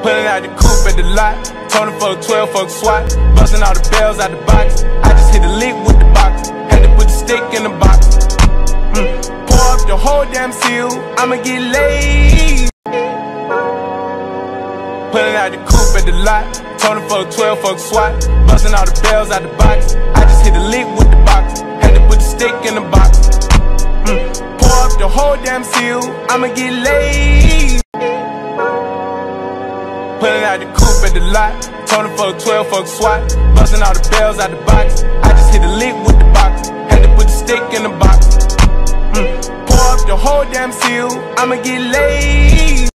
Pulling out the coupe at the lot. Tony for a 12, fuck SWAT. Busting all the bells out the box. I just hit a lick with the box. Had to put the stick in the box. Pour up the whole damn seal. I'ma get laid. Pulling out the coupe at the lot. Tony for a 12, fuck SWAT. Busting all the bells out the box. I just hit a lick with the box. Had to put the stick in the box. Pour up the whole damn seal. I'ma get laid. Pulling out the coupe at the lot. Tony for a 12, fuck SWAT. Busting all the bells out the box. I just hit a lick with the box. Had to put the stick in the box. Pour up the whole damn seal. I'ma get laid.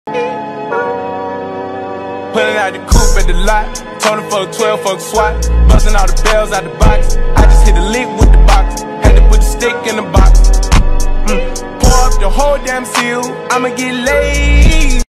Pulling out the coupe at the lot. Tony for a 12, fuck SWAT. Busting all the bells out the box. I just hit a lick with the box. Had to put the stick in the box. Pour up the whole damn seal. I'ma get laid.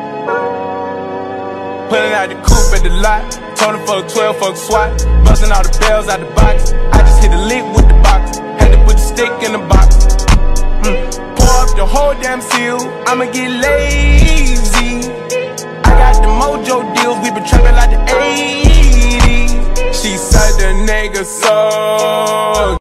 Pulling out the coupe at the lot. Tony for a 12, fuck SWAT. Busting all the bells out the box. I just hit a lick with the box. Had to put the stick in the box. Pour up the whole damn seal. I'ma get lazy. I got the mojo deals. We been trapping like the 80s. She said the nigga so.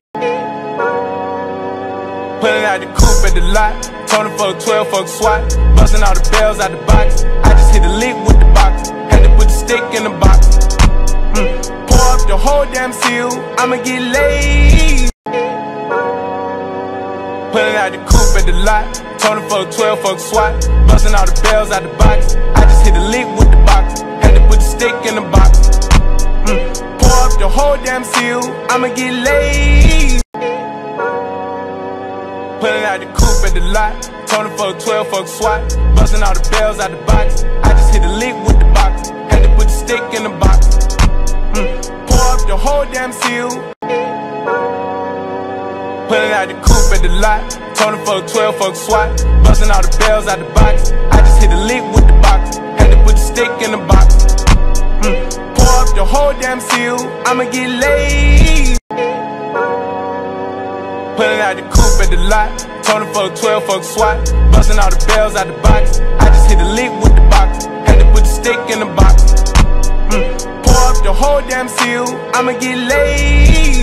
Pulling out the coupe at the lot. Tony for a 12, fuck SWAT. Busting all the bells out the box. I just hit a lick with the box. Had to put the stick in the box. Pour up the whole damn seal. I'ma get laid. Pulling out the coupe at the lot. Tony for a 12, fuck SWAT. Busting all the bells out the box. I just hit a lick with the box. Had to put the stick in the box. Pour up the whole damn seal. I'ma get laid. Pulling out the coupe at the lot. Tony for a 12, fuck SWAT. Busting all the bells out the box. I just hit a lick with the box. Had to put the stick in the box. Pour up the whole damn seal. Pulling out the coupe at the lot. Tony for a 12, fuck SWAT. Busting all the bells out the box. I just hit a lick with the box. Had to put the stick in the box. Pour up the whole damn seal. I'ma get laid. Pulling out the coupe at the lot. Tony for a 12, fuck SWAT. Busting all the bells out the box. I just hit a lick with the box. Had to put the stick in the box. Pour up the whole damn seal. I'ma get laid.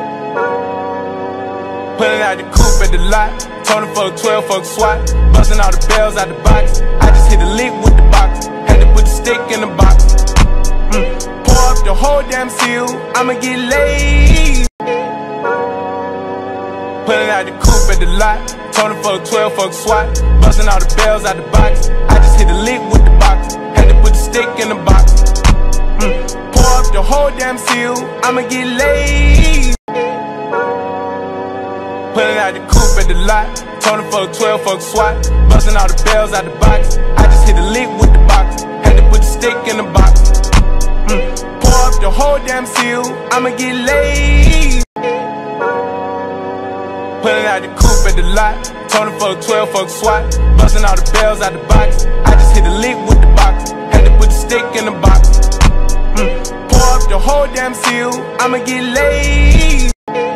Pulling out the coupe at the lot. Tony for a 12, fuck SWAT. Busting all the bells out the box. I just hit a lick with the box. Had to put the stick in the box. Pour up the whole damn seal. I'ma get laid. Pulling out the coupe at the lot. Tony for a 12, fuck SWAT. Busting all the bells out the box. I just hit a lick with the box. Had to put the stick in the box. Pour up the whole damn seal. I'ma get laid. Pulling out the coupe at the lot. Tony for a 12, fuck SWAT. Busting all the bells out the box. I just hit a lick with the box. Had to put the stick in the box. Pour up the whole damn seal. I'ma get laid. Pulling out the coupe at the lot. Tony for a 12, fuck SWAT. Busting all the bells out the box. I just hit a lick with the box. Had to put the stick in the box. Pour up the whole damn seal. I'ma get laid.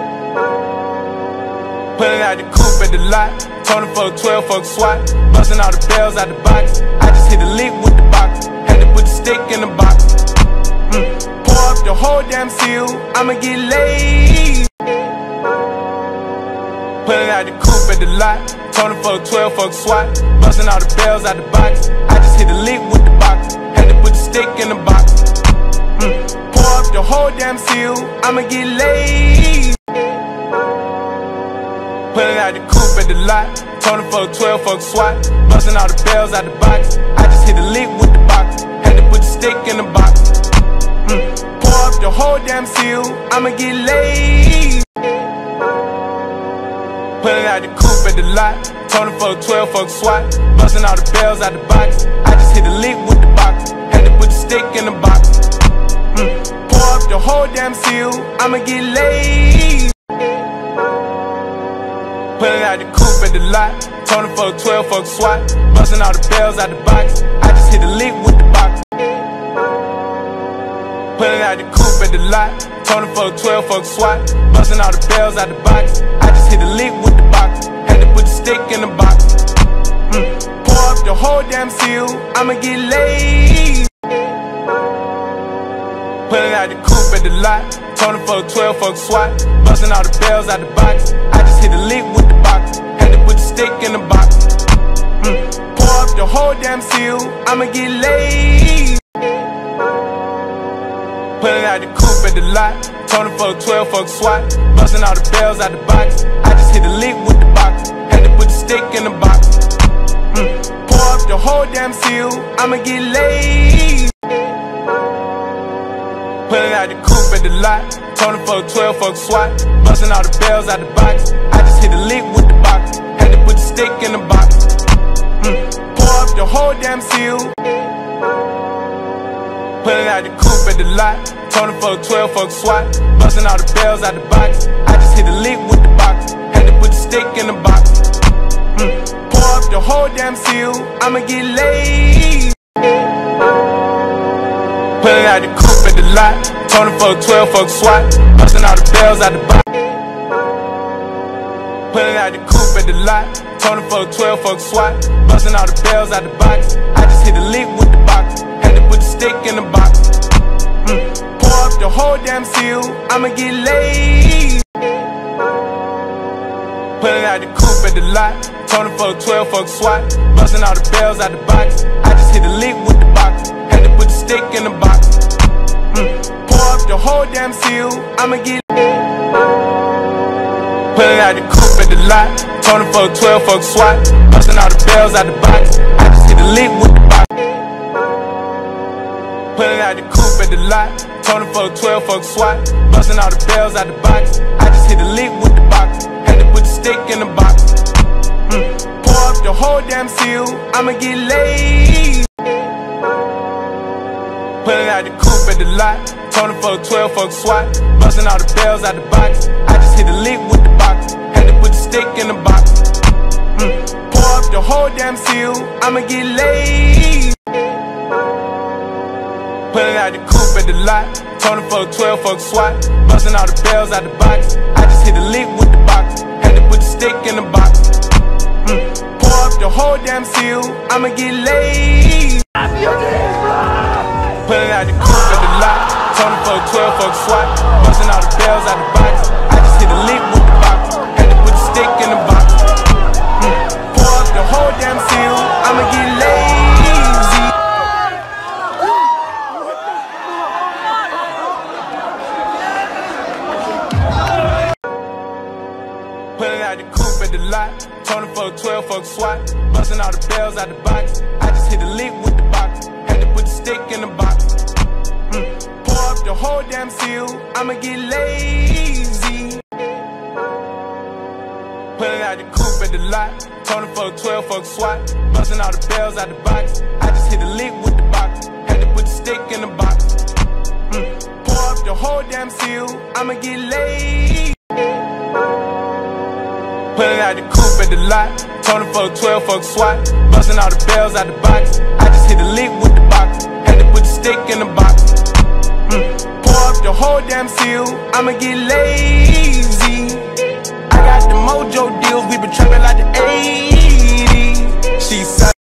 Pulling out the coupe at the lot. Tony for a 12, fuck SWAT. Busting all the bells out the box. I just hit a lick with the box. Had to put the stick in the box. Pour up the whole damn seal. I'ma get laid. Pulling out the coupe at the lot. Tony for a 12, fuck SWAT. Busting all the bells out the box. I just hit a lick with the box. Had to put the stick in the box. Pour up the whole damn seal. I'ma get laid. Pulling out the coupe at the lot. Tony for a 12, fuck SWAT. Busting all the bells out the box. I just hit a lick with the box. Had to put the stick in the box. Pour up the whole damn seal. I'ma get laid. Pulling out the coupe at the lot. Tony for a 12, fuck SWAT. Busting all the bells out the box. I just hit a lick with the box. Had to put the stick in the box. Pour up the whole damn seal. I'ma get laid. Pulling out the coupe at the lot. Tony for a 12, fuck SWAT. Busting all the bells out the box. I just hit a lick with the box. Pulling out the coupe at the lot. Tony for a 12, fuck SWAT. Busting all the bells out the box. I just hit a lick with the box. Had to put the stick in the box. Pour up the whole damn seal. I'ma get laid. Pulling out the coupe at the lot. Tony for 12, fuck SWAT. Busting all the bells out the box. I just hit a lick with the box. Had to put the stick in the box. Pour up the whole damn seal. I'ma get laid. Pulling out the coupe at the lot. Tony for 12, fuck SWAT. Busting all the bells out the box. I just hit a lick with the box. Had to put the stick in the box. Pour up the whole damn seal. I'ma get laid. Pulling out the coupe at the lot. Tony for 12, fuck SWAT. Busting all the bells out the box. I just hit a lick with the box. Had to put the stick in the box. Pour up the whole damn seal. Pulling out the coupe at the lot. Tony for 12, fuck SWAT. Busting all the bells out the box. I just hit a lick with the box. Had to put the stick in the box. Pour up the whole damn seal. I'ma get laid. Pulling out the coupe at the lot. Tony for 12, fuck SWAT. Busting all the bells out the box. Pulling out the coupe at the lot. Tony for 12, fuck SWAT. Busting all the bells out the box. I just hit a lick with the box. Had to put the stick in the box. Pour up the whole damn seal. I'ma get laid. Pulling out the coupe at the lot. Tony for 12, fuck SWAT. Busting all the bells out the box. I just hit a lick with the box. Had to put the stick in the box. Pour up the whole damn seal. I'ma get Pulling out the coupe at the lot. Tony for 12, fuck SWAT. Busting all the bells out the box. I just hit a lick with the box. Pulling out the coupe at the lot. Tony for 12, fuck SWAT. Busting all the bells out the box. I just hit a lick with the box. Had to put the stick in the box. Pour up the whole damn seal. I'ma get laid. Pulling out the coupe at the lot. Tony for 12, fuck SWAT. Busting all the bells out the box. I just hit a lick with the box. Had to put the stick in the box. Pour up the whole damn seal. I'ma get laid. Pulling out the coupe at the lot. Tony for 12, fuck SWAT. Busting all the bells out the box. I just hit a lick with the box. Had to put the stick in the box. Pour up the whole damn seal. I'ma get laid. Pulling out the coupe at the lot. Tony for 12, fuck SWAT. Busting all the bells out the box. I just hit a lick with the box. Had to put the stick in the box. Pour up the whole damn seal. I'ma get lazy. Pulling out the coupe at the lot. Tony for 12, fuck SWAT. Busting all the bells out the box. I just hit a lick with the box. Had to put the stick in the box. Pour up the whole damn seal. I'ma get lazy. Pulling out the coupe at the lot. Tony for 12, fuck SWAT. Busting all the bells out the box. I just hit a lick with the box. Had to put the stick in the box. Pour up the whole damn seal. I'ma get lazy. Pulling out the coupe at the lot. Tony for 12, fuck SWAT. Busting all the bells out the box. I just hit a lick with the box. Had to put the stick in the box. Pour up the whole damn seal. I'ma get lazy. I got the mojo deals. We been trapping like the 80s. She